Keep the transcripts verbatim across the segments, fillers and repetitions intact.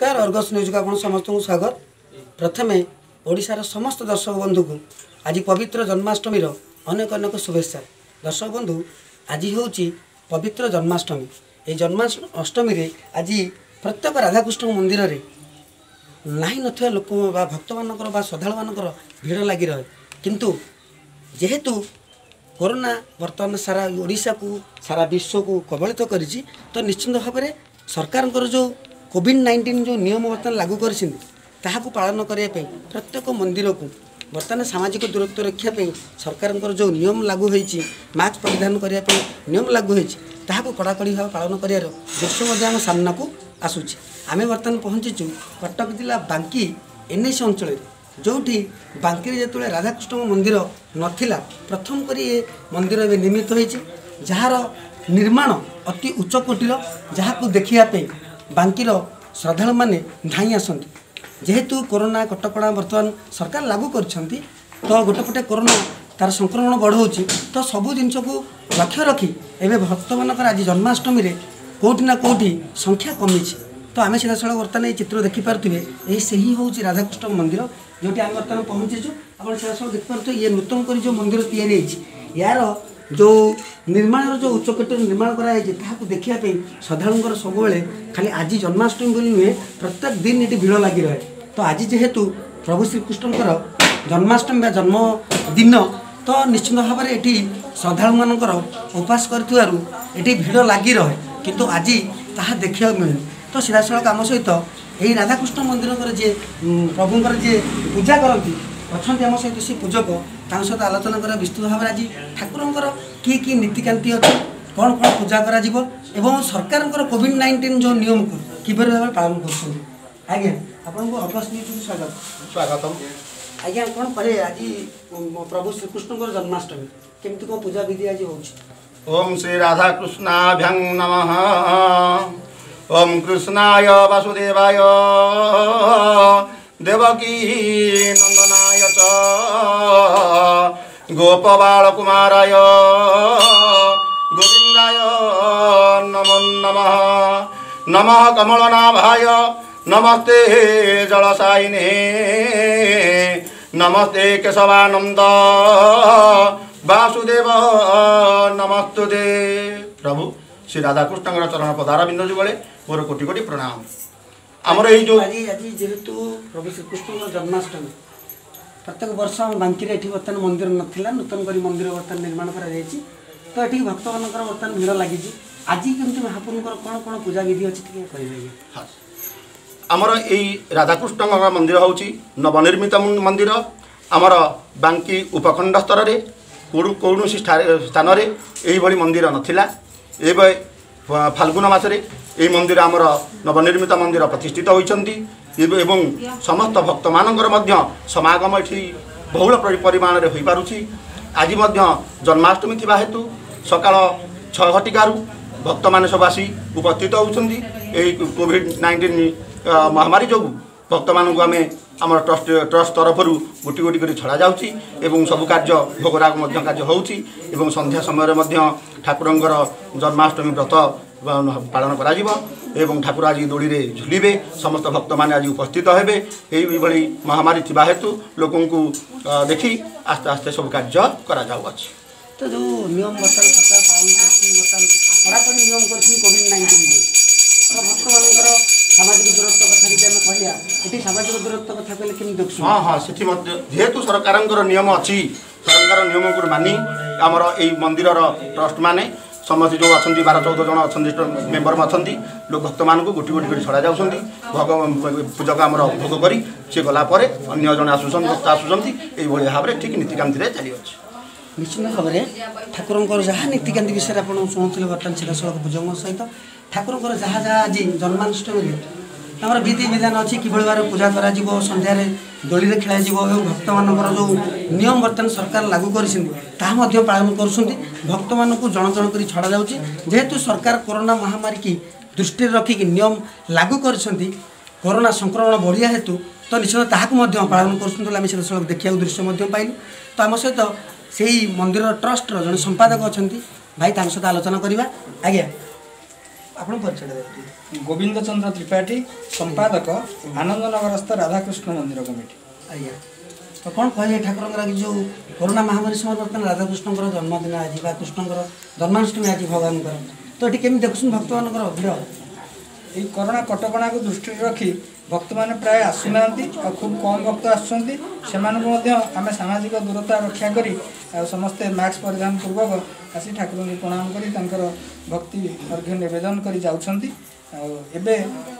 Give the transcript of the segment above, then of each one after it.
नमस्कार Argus news को आप समस्त को स्वागत। प्रथमे ओडिशार समस्त दर्शक बंधु को आज पवित्र जन्माष्टमी अनेक अनेक शुभेच्छा। दर्शक बंधु आज हूँ पवित्र जन्माष्टमी। ये जन्माष्टमी रे आज प्रत्येक राधाकृष्ण मंदिर रे नाही नथिया लोक बा भक्त मानकर बा श्रद्धालु मानकर भीड़ लगी रहे, किंतु जेहेतु कोरोना वर्तमान सारा ओडिशा को सारा विश्व को कबलित तो करिछि, तो निश्चित भाव में सरकार जो कोविड नाइंटीन जो नियम बर्तमान लागू कर पालन करने प्रत्येक मंदिर को बर्तमान सामाजिक दूरत्व रखापी सरकार जो नियम लागू होती मास्क परिधान करने नियम लागू होती कड़ाकड़ी भाव पालन कर दृश्य आम सामना को आसूँ। आम बर्तमान पहुँचीचु कटक जिला बांकी एनएस अंचल जो बांकी जो राधाकृष्ण मंदिर नथिला प्रथम कर ये मंदिर निर्मित होती जार निर्माण अति उच्च कोटीर जहाँ देखापी बांकीर श्रद्धालु माने धाई आसती। जेहेतु कोरोना कटकणा बर्तमान सरकार लागू करछंती, तो गोटे पटे कोरोना तार संक्रमण बढ़ाऊँच, तो सबू जिनस को लक्ष्य रखी एवं भक्त मानकर आज जन्माष्टमी रे कोठी ना कोठी संख्या कमी। तो आम सीधा सड़क बर्तमान ये चित्र देखिपे यही से ही हूँ राधाकृष्ण मंदिर जो आम बर्तमान पहुँचीचु। आप सीधा सड़क देखिपे ये नूतन कर जो मंदिर तैयारी यार जो निर्माण जो उच्चकोटी निर्माण कराई देखापी श्रद्धालुंर सब खाली आज जन्माष्टमी बोली नुहे प्रत्येक दिन ये भीड़ लगी रहे। तो आज जेहेतु प्रभु श्रीकृष्णकर जन्माष्टमी जन्मदिन, तो निश्चित भाव में ये श्रद्धालु मानकर उपास कर भीड़ लगी रहे, किंतु आज ताहा देखा मिले। तो सीधा सड़क आम सहित यही राधाकृष्ण मंदिर जे प्रभुंर जे पूजा करती अच्छा आम सहित से पूजक सहित आलोचना करा विस्तृत भाव में आज ठाकुर कि कि नीतिकांति अच्छी कौन कौन पूजा करा एवं सरकार कोविड नाइंटीन जो नियम को किपर भाव पालन कर। आज्ञा आपन को अगस्त न्यूज स्वागत स्वागत आज्ञा कौन करे आज प्रभु श्रीकृष्ण जन्माष्टमी केमती कौन पूजा विधि आज हो। ओम श्री राधा कृष्णाभ्यं नमः। ओम कृष्णाय वासुदेवाय देवकी नंदनाय च गोपबाल कुमाराय गोविंदाय नमो नमः। नमः कमलनाभाय नमस्ते जलसायिने नमस्ते केशवानंद वासुदेव नमस्तुते। प्रभु श्री राधाकृष्ण चरण पदार बिंदु जुगले मोर कोटि कोटि प्रणाम। आमर ये जो आज आज जेहेतु प्रभु श्रीकृष्ण जन्माष्टमी प्रत्येक वर्ष आम बांकी ये बर्तमान मंदिर नाला नूतन कर मंदिर बर्तमान निर्माण कर तो ये भक्त मान बर्तमान भीड़ लगी। आज केमती महाप्रभुर कौन कौन पूजा विधि अच्छी कहे। हाँ आमर यही राधाकृष्ण मंदिर हूँ नवनिर्मित मंदिर। आमर बांकी उपखंड स्तर में कौन स्थान में यही मंदिर नाला। एवं फाल्गुन मसरे यही मंदिर आमर नवनिर्मित मंदिर प्रतिष्ठित होती एवं समस्त भक्त मानकर मध्य समागम ये बहुल परिमाण में हो पारुछि। आज जन्माष्टमी थिबा हेतु सकाळ छह घटिकार भक्त मान सब आसी उपस्थित होउछन्ती। एही कोविड नाइंटीन महामारी जो भक्त मानक आम आम ट्रस्ट ट्रस्ट तरफ गोटी गोटी कर छड़ा जाउछि एवं सब कार्य भोगराग मध्य कार्य होउछि एवं संध्या समय ठाकुरंकर जन्माष्टमी व्रत पालन करा जीवो एवं ठाकुर आज दोड़ी रे झुलिबे समस्त भक्त माने आज उपस्थित हेबे। एही भली महामारी थिबा हेतु लोकन को देखि आस्ते आस्ते सब कार्य करा जाउछि। तो जो नियम बर्तमान सरकार पालन करछि बर्तमान कड़ाकड़ी नियम करछि कोविड नाइंटीन तो भक्त मानकर सामाजिक दूरत्व कथा जे हम कहलिया एठी सामाजिक दूरत्व कथा कहले केम देखछु। हां हां सेठी मध्य जेहेतु सरकारंकर नियम अछि सरकार नियम को मानी हमर एही मंदिर ट्रस्ट माने समस्त जो अच्छा बारह चौदह जन अच्छा मेम्बर अच्छा लोक भक्त मान गोटी गोटी कर छड़ा जाऊँ भोग पूजक आम भोग कर सी गलापर अन्न जन आसुन भक्त आसुँच यही भाव में ठीक नीतिकांति चली अच्छी। निश्चित भाव में ठाकुर जहाँ नीतिकांति विषय आप शुणुले बर्तमान सीधा सड़क पूजक सहित ठाकुर जहाँ जहाँ आज जन्माष्टमी आम विधि विधान अच्छी कि भाव पूजा कर सन्धार दोली में खेल भक्त मान जो नियम बर्तमान सरकार लागू कर पालन कर भक्त मान जन जन कर छड़ा जाऊँगी। जेहेतु सरकार कोरोना महामारी की दृष्टि रखिक नियम लागू कर कोरोना संक्रमण बढ़िया हेतु तो निश्चित ताकू पालन कर देखा दृश्य पाइलु। तो आम सहित से मंदिर ट्रस्ट जन संपादक अच्छा भाई सहित आलोचना करवा। आज्ञा ଆପଣ ପରିଚୟ ଦେବେ। गोविंद चंद्र त्रिपाठी संपादक आनंदनगरस्थ राधाकृष्ण मंदिर कमिटी। आज्ञा तो कौन कहे ठाकुर जो कोरोना महामारी समय बर्तमान राधाकृष्ण जन्मदिन आज कृष्ण जन्माष्टमी आज भगवान तो ये केमी देखुन भक्त मान भिड़ ये कोरोना कटकणा को दृष्टि रखी भक्त मैंने प्राय आसुना खूब कम भक्त आम सामाजिक दूरता रक्षा करी समस्ते मास्क परिधान पूर्वक आसी ठाकुर को प्रणाम कर भक्ति अर्घ्य निवेदन कर जाउछंती। एबे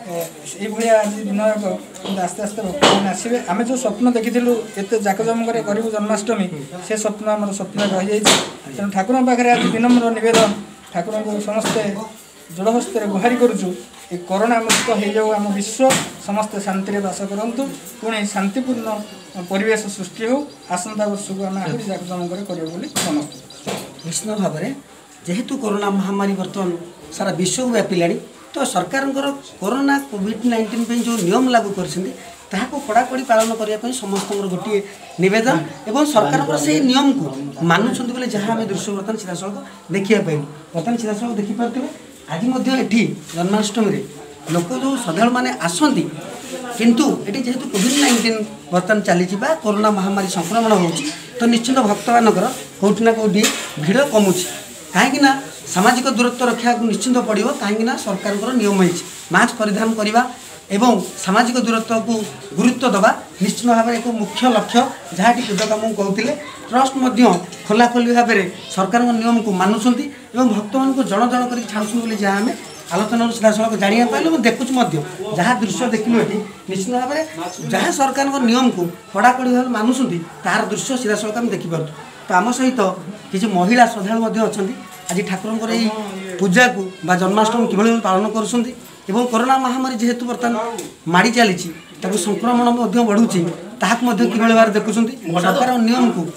ए भलिया आज दिन आस्ते आस्ते भक्त मैंने आसबे आम जो स्वप्न देखी एत जाकजमक करूँ जन्माष्टमी से स्वप्न आम स्वप्न रही जाए तेणु ठाकुर पाखे आज विनम्र निवेदन ठाकुर को समस्ते जोड़हस्त गुहारी करुचु ये कोरोना मुक्त हो जाऊ आम विश्व समस्ते शांति बास करूँ पुणी शांतिपूर्ण परिवेश सृष्टि हो आसंता वर्ष को आम आहरी जाकजमक करूँ समस्त निश्चित भाव में जेहेतु कोरोना महामारी बर्तमान सारा विश्व व्यापिला तो सरकार कोरोना कोविड नाइंटीन जो नियम लागू कर कड़ाकड़ी पालन करने समस्त गोटे नवेदन और सरकार से नियम को मानुंट बोले जहाँ आम दृश्य बर्तमान सीधा सड़क देखा पाइल बर्तमान सीधा सड़क देखिपे आज ये जन्माष्टमी लोक जो श्रद्धा मैंने आसती किंतु ये जेहेतु कोविड नाइंटीन बर्तमान चली कोरोना महामारी संक्रमण हो तो निश्चित भक्त मानकर कौटि ना कौटि भिड़ कमुची कहीं सामाजिक दूरत्व रक्षा को निश्चित पड़ो कहीं सरकार नियम है मास्क परिधान करवा एवं सामाजिक दूरत्व को गुरुत्व दबा निश्चित भाव एक मुख्य लक्ष्य जहाँ पूजक आमको कहते ट्रस्ट खोलाखोली भाव में सरकार नियम को मानुंट भक्त मान जन जन कर छाड़ुं बोले जहाँ आम आलोचना सीधा सड़क जाना पाइलु देखुच जहाँ दृश्य देखिलु ये निश्चित भाव में जहाँ सरकार नियम को कड़ाकड़ी भाव मानुंट तार दृश्य सीधा सड़क आम देखिपुँ तो आम सहित किसी महिला श्रद्धा अच्छा आज ठाकुर पूजा को बा जन्माष्टमी किभली पालन कर कोरोना महामारी जेहेतु बर्तमान माड़ी चली संक्रमण बढ़ुची ताकि भाव देखुं सरकार नियम को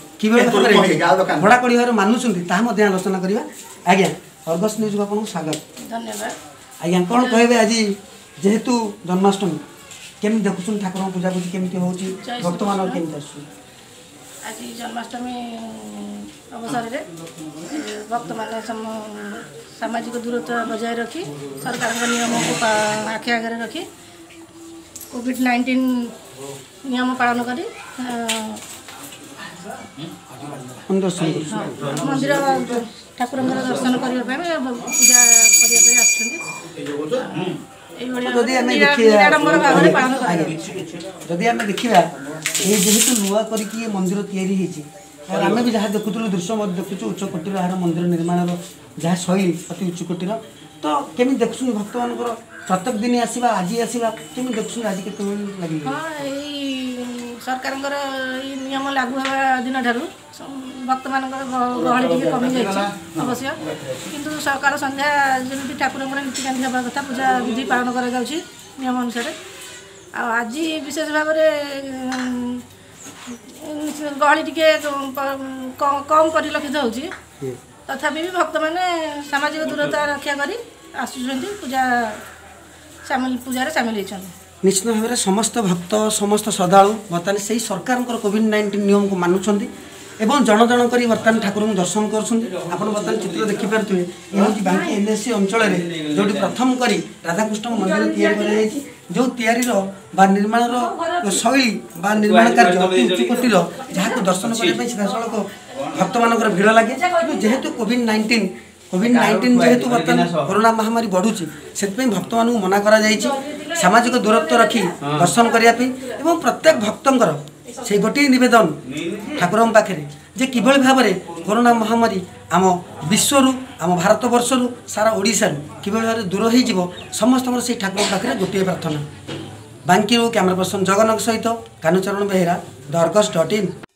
कड़ाकड़ी भाव मानुंट आलोचना करवा। आज्ञा अर्गस न्यूज आपको स्वागत धन्यवाद। आज्ञा कौन कहे आज जेहेतु जन्माष्टमी केमी देखुन ठाकुर पूजा पूजी केमी हो भक्त मान आज जन्माष्टमी अवसर में भक्त मैंने सामाजिक दूरत्व बजाय रखी सरकार नियम को आखि आगे रखी कोविड नाइंटीन नियम पालन करी मंदिर ठाकुर दर्शन करने पूजा जदि आम देखा ये जेहेतु नुआ करके मंदिर या आम भी जहाँ देखुलु दृश्य देखुचु उच्च कोटीर यार मंदिर निर्माण जहाँ शैली अति उच्च कोटीर तो केमी देखुन भक्त मान प्रत्येक दिन आसवा आज आसवा केमी देखुन आज के लगे सरकार नियम लागू होगा दिन ठार भक्त मान गहली टे कमी जाए अवश्य किंतु सकाल संध्या जमी ठाकुर नीतिकांति हवा कथा पूजा विधि पालन कर नियम अनुसार आज विशेष भाव में गहली टे कम परिलक्षित होती तथापि भी भक्त मैंने सामाजिक दूरता रक्षा कर आसुंच पूजा सामिल पूजा सामिल होती निश्चित भाव में समस्त भक्त समस्त श्रद्धालु बर्तमान से सरकार कोविड नाइंटीन नियम को मानुंट एवं जन जन कर बर्तमान ठाकुर को दर्शन कर बर्तमान चित्र देखिपे ये हूँ बांकी एनएससी अंचल जो प्रथम कर राधाकृष्ण मंदिर या जो या निर्माण शैली निर्माण कार्य अति उच्च कोटीर जहाँ दर्शन करने सीधा सड़क भक्त मान भिड़ लगे जेहेतु कोविड नाइंटीन कोविड नाइंटीन जेहेतु बर्तमान कोरोना महामारी बढ़ुची से भक्त मान मना करा सामाजिक दूरत्व रखी दर्शन करने प्रत्येक भक्तर से गोटे नवेदन ठाकुर पाखे जे किभली भाव में कोरोना महामारी आम विश्व आम भारत वर्षर सारा ओडिशा किभली भाव दूर हो समस्त से ठाकुर पाखे गोटे प्रार्थना। बांकी कैमरा पर्सन जगन्नाथ सहित Kanucharan Behera the Argus dot in.